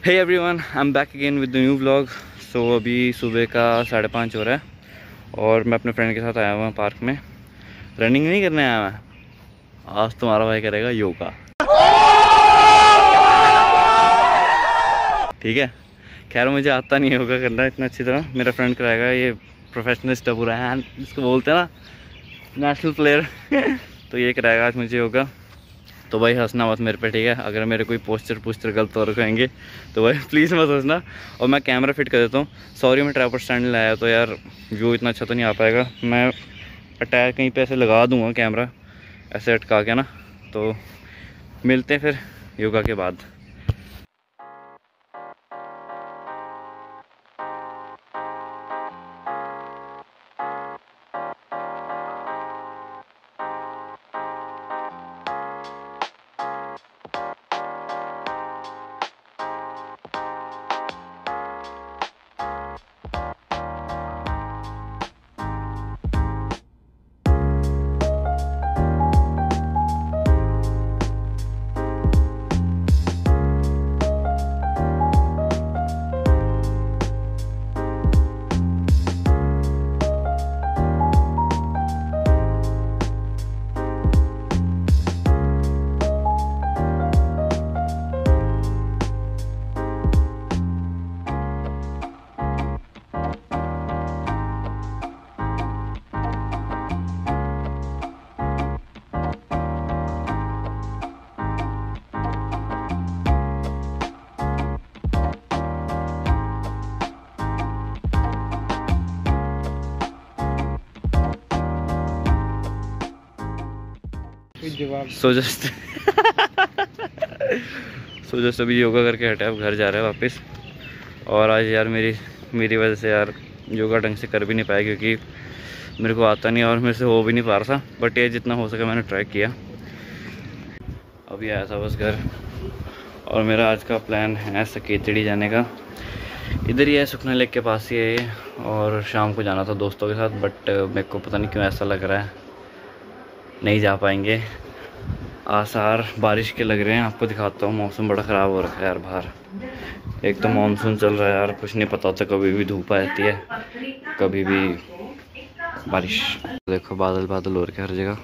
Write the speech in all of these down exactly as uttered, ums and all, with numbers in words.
Hey everyone, I am back again with the new vlog. So अभी सुबह का साढ़े पाँच हो रहा है और मैं अपने फ्रेंड के साथ आया हुआ हूँ पार्क में। रनिंग नहीं करने आया मैं, आज तुम्हारा भाई करेगा योगा। ठीक है, खैर मुझे आता नहीं योगा करना इतना अच्छी तरह, मेरा फ्रेंड कराएगा। ये प्रोफेशनलिस्ट पूरा है, इसको बोलते हैं ना नेशनल प्लेयर। तो ये कराएगा आज मुझे योगा। तो भाई हंसना मत मेरे पे, ठीक है? अगर मेरे कोई पोस्टर पोस्टर गलत और कहेंगे तो भाई प्लीज़ मत हंसना। और मैं कैमरा फिट कर देता हूँ। सॉरी मैं ट्राइपॉड स्टैंड लाया तो यार व्यू इतना अच्छा तो नहीं आ पाएगा। मैं अटैच कहीं पे ऐसे लगा दूँगा कैमरा ऐसे अटका के ना। तो मिलते हैं फिर योगा के बाद। सो जस्ट सो जस्ट अभी योगा करके हटे, अब घर जा रहे हैं वापस। और आज यार मेरी मेरी वजह से यार योगा ढंग से कर भी नहीं पाया, क्योंकि मेरे को आता नहीं और मेरे से हो भी नहीं पा रहा था। बट ये जितना हो सका मैंने ट्राई किया। अभी आया था बस घर। और मेरा आज का प्लान है सकेतड़ी जाने का। इधर ही है, सुखना लेक के पास ही है ये। और शाम को जाना था दोस्तों के साथ, बट मेरे को पता नहीं क्यों ऐसा लग रहा है नहीं जा पाएंगे। आसार बारिश के लग रहे हैं। आपको दिखाता हूँ, मौसम बड़ा ख़राब हो रखा है यार बाहर। एक तो मानसून चल रहा है यार, कुछ नहीं पता होता, कभी भी धूप आ जाती है कभी भी बारिश। देखो बादल बादल हो रखे हर जगह।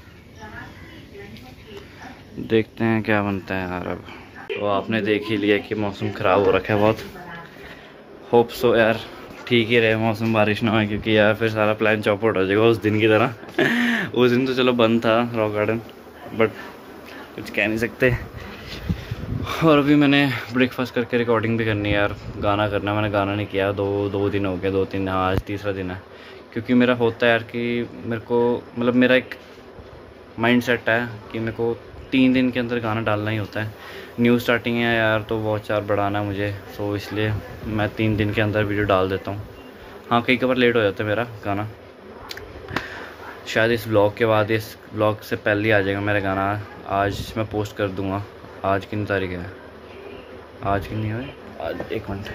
देखते हैं क्या बनता है यार। अब तो आपने देख ही लिया कि मौसम ख़राब हो रखा है बहुत। होप सो यार ठीक ही रहे मौसम, बारिश ना हो, क्योंकि यार फिर सारा प्लान चौपट हो जाएगा उस दिन की तरह। उस दिन तो चलो बंद था रॉक गार्डन, बट कुछ कह नहीं सकते। और अभी मैंने ब्रेकफास्ट करके रिकॉर्डिंग भी करनी है यार, गाना करना। मैंने गाना नहीं किया दो दो दिन हो गए, दो तीन, हाँ आज तीसरा दिन है। क्योंकि मेरा होता है यार कि मेरे को मतलब मेरा एक माइंड सेट है कि मेरे को तीन दिन के अंदर गाना डालना ही होता है। न्यू स्टार्टिंग है यार, तो वॉच चार बढ़ाना है मुझे, सो इसलिए मैं तीन दिन के अंदर वीडियो डाल देता हूँ। हाँ कई बार लेट हो जाता है मेरा गाना, शायद इस ब्लॉग के बाद, इस ब्लॉग से पहले ही आ जाएगा मेरा गाना। आज मैं पोस्ट कर दूंगा। आज कितनी तारीख है? आज कितनी है? आज एक मिनट,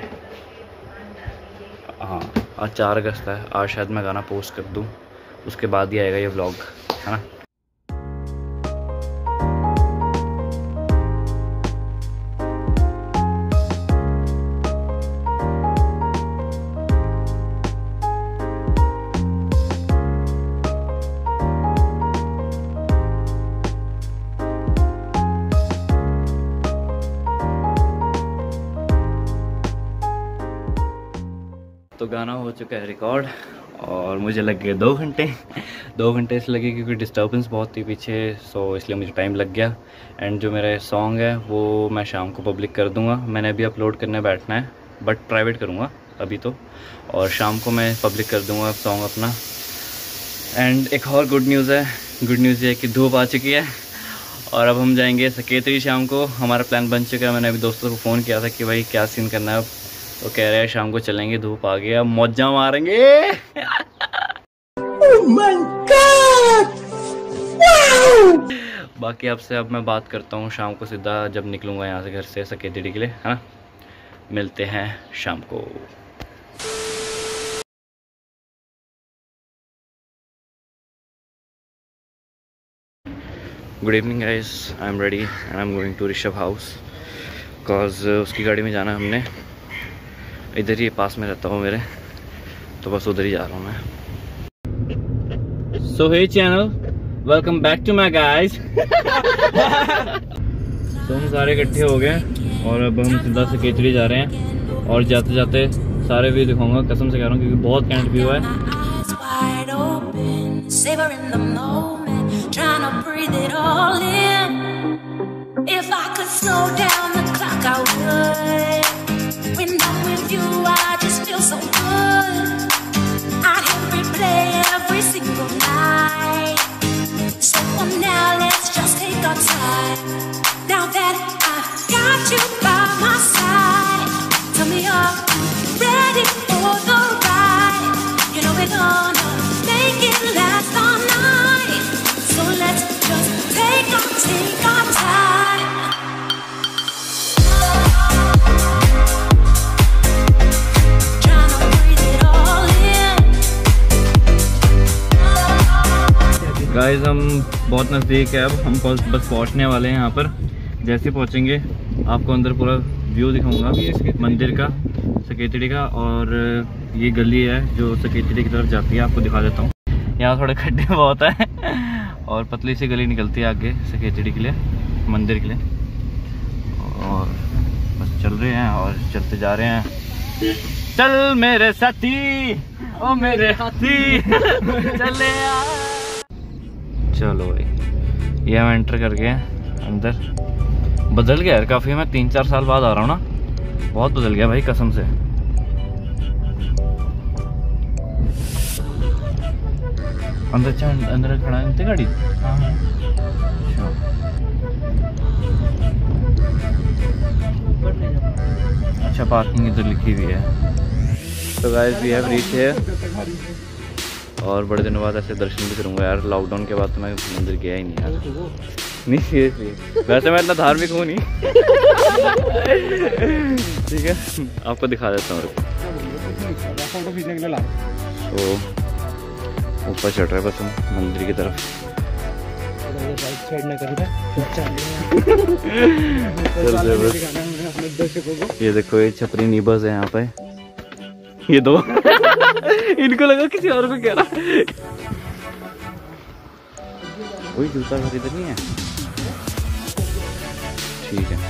हाँ आज चार अगस्त है। आज शायद मैं गाना पोस्ट कर दूं, उसके बाद ही आएगा ये व्लॉग, है ना। तो गाना हो चुका है रिकॉर्ड और मुझे लग गए दो घंटे दो घंटे इसलिए लगे क्योंकि डिस्टर्बेंस बहुत थी पीछे, सो इसलिए मुझे टाइम लग गया। एंड जो मेरा सॉन्ग है वो मैं शाम को पब्लिक कर दूंगा। मैंने अभी अपलोड करने बैठना है, बट प्राइवेट करूंगा अभी तो, और शाम को मैं पब्लिक कर दूंगा सॉन्ग अपना। एंड एक और गुड न्यूज़ है, गुड न्यूज़ ये है कि धूप आ चुकी है और अब हम जाएंगे सकेतड़ी शाम को। हमारा प्लान बन चुका है। मैंने अभी दोस्तों को फ़ोन किया था कि भाई क्या सीन करना है, तो कह रहे हैं शाम को चलेंगे, धूप आ गया, मौजा मारेंगे। oh my God! wow! बाकी आपसे अब मैं बात करता हूँ शाम को सीधा, जब निकलूँगा यहाँ से घर से सकेतड़ी के लिए, है ना। मिलते हैं शाम को। Good evening guys, I am ready and I am going to Rishabh house. Because उसकी गाड़ी में जाना है हमने। इधर ही पास में रहता हूँ मेरे, तो बस उधर ही जा रहा हूँ मैं। So hey channel, welcome back to my guys. तो हम सारे इकट्ठे हो गए और अब हम सीधा से केचड़ी जा रहे हैं और जाते जाते सारे व्यू दिखाऊंगा, कसम से कह रहा हूँ, क्योंकि बहुत कैंट व्यू है। गाइस हम बहुत नज़दीक है, अब हम बस बस पहुंचने वाले हैं यहाँ पर। जैसे पहुंचेंगे आपको अंदर पूरा व्यू दिखाऊंगा मंदिर का, सकेतड़ी का। और ये गली है जो सकेतड़ी की तरफ जाती है, आपको दिखा देता हूँ। यहाँ थोड़े खड्डे बहुत है और पतली सी गली निकलती है आगे सकेतड़ी के लिए, मंदिर के लिए। और बस चल रहे हैं और चलते जा रहे हैं। चल मेरे साथी, ओ मेरे हाथी चले आ। चलो भाई, ये हम एंटर कर गए अंदर। बदल गया यार काफ़ी, मैं तीन चार साल बाद आ रहा हूँ ना, बहुत बदल गया भाई कसम से। अंदर अच्छा, अंदर खड़ा है गाड़ी। अच्छा पार्किंग इधर लिखी हुई है। तो guys we have reached here और बड़े दिनों बाद ऐसे दर्शन भी करूँगा यार। लॉकडाउन के बाद तो मैं मंदिर गया ही नहीं यार, नहीं सीरियसली। वैसे मैं इतना धार्मिक हूँ नहीं। ठीक है, आपको दिखा देता हूँ। तो ऊपर चढ़ रहे बस हम मंदिर की तरफ। ये देखो, ये छपरी नीबस है यहाँ पे, ये दो। इनको लगा किसी और को कह रहा। कोई जूता घर इधर नहीं है, ठीक है।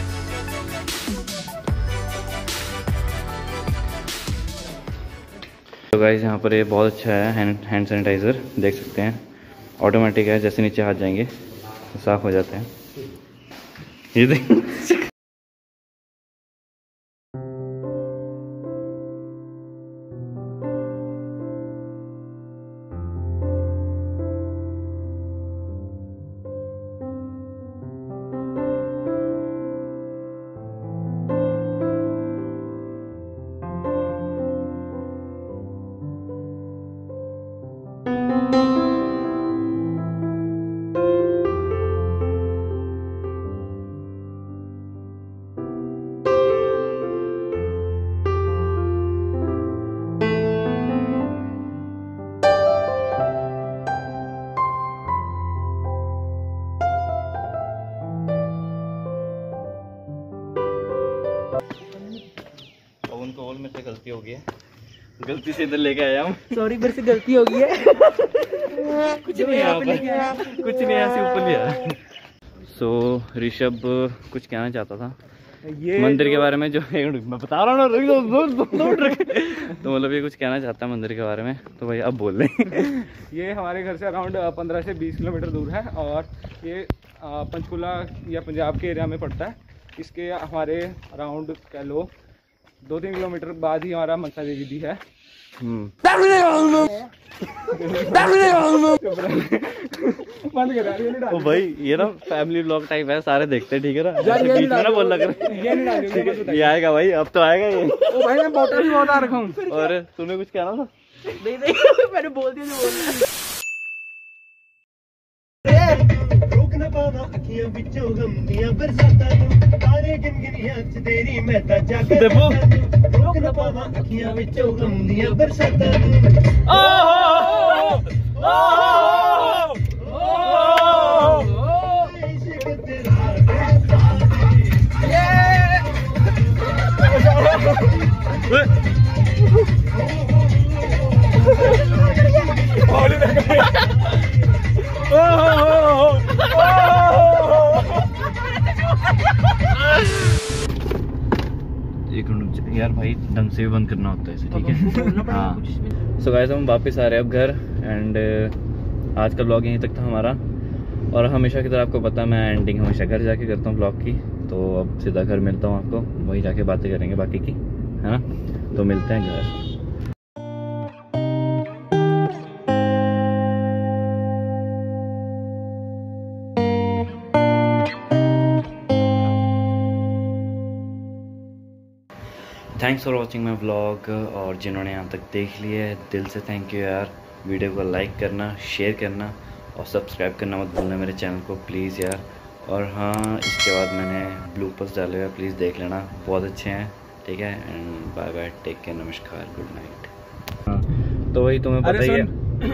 तो गाइस यहाँ पर ये बहुत अच्छा है हैंड हैंड सैनिटाइज़र, देख सकते हैं। ऑटोमेटिक है, जैसे नीचे हाथ जाएंगे तो साफ हो जाते हैं। ये देख उनको ओल में से गलती हो गई है, गलती से इधर लेके आया हूँ। सॉरी, मेरे से गलती हो गई है। कुछ नहीं यहाँ पर, कुछ नहीं ऐसे ऊपर लिया। सो ऋषभ कुछ कहना चाहता था ये मंदिर के बारे में, जो मैं बता रहा हूँ ना। तो मतलब ये कुछ कहना चाहता है मंदिर के बारे में, तो भाई अब बोल रहे। ये हमारे घर से अराउंड पंद्रह से बीस किलोमीटर दूर है और ये पंचकुला या पंजाब के एरिया में पड़ता है। इसके हमारे अराउंड कह लो दो तीन किलोमीटर बाद ही हमारा मनसा देवी भी है। बंद कर ओ भाई, ये ना फैमिली व्लॉग टाइप है, सारे देखते हैं, ठीक है ना। बीच में ना बोल लग रहा, ये आएगा भाई, अब तो आएगा ये। ओ भाई मैं बोतल भी बहुत आ रखा हूँ। और तूने कुछ कहना था? नहीं नहीं, मैंने बोल दिया जो बोलना। अखियां विचों गम दियां बरसातां नूं तारे गिन गिन अख तेरी मैं तां जाग देखो रोक ना पावां अखियां विचों गम दियां बरसातां नूं ओ हो ओ हो इश्क तेरा ये भाई ढंग से भी बंद करना होता है इसे, ठीक है। हाँ, सो गाइस हम वापस आ रहे हैं अब घर, एंड आज का ब्लॉग यहीं तक था हमारा। और हमेशा की तरह आपको पता है मैं एंडिंग हमेशा घर जाके करता हूँ ब्लॉग की, तो अब सीधा घर मिलता हूँ आपको, वहीं जाके बातें करेंगे बाकी की, है ना। तो मिलते हैं घर। Thanks for watching my vlog, और जिन्होंने यहाँ तक देख लिया है दिल से थैंक यू यार। वीडियो को लाइक करना, शेयर करना और सब्सक्राइब करना मत भूलना मेरे चैनल को प्लीज़ यार। और हाँ, इसके बाद मैंने ब्लूपर्स डाले हुए, प्लीज़ देख लेना, बहुत अच्छे हैं, ठीक है। And bye bye, take care, नमस्कार, गुड नाइट। हाँ, तो वही तुम्हें पता ही है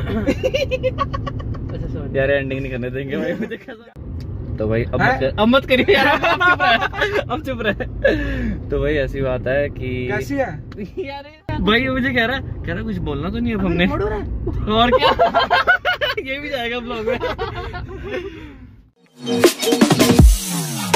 यार, एंडिंग नहीं करने देंगे भाई मुझे। तो भाई अब मत कर, अब मत करिए यार, अब चुप रहे, अब चुप रहे। तो भाई ऐसी बात है कि कैसी है यार, भाई मुझे कह रहा है कह रहा कुछ बोलना तो नहीं अब हमने, और क्या ये भी जाएगा ब्लॉग में।